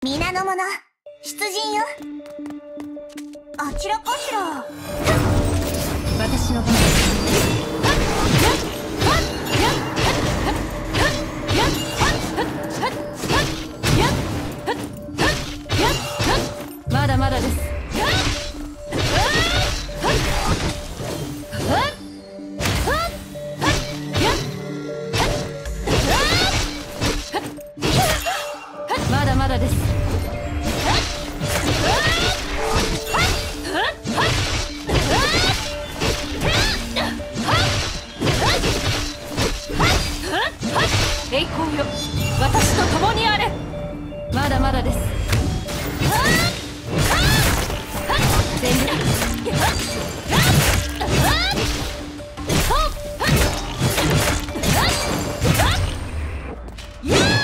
皆の者、出陣よ。あちらかしら。 私の番です。まだまだです。まだまだです。栄光よ、私と共にあれ。まだまだです。全力。やっ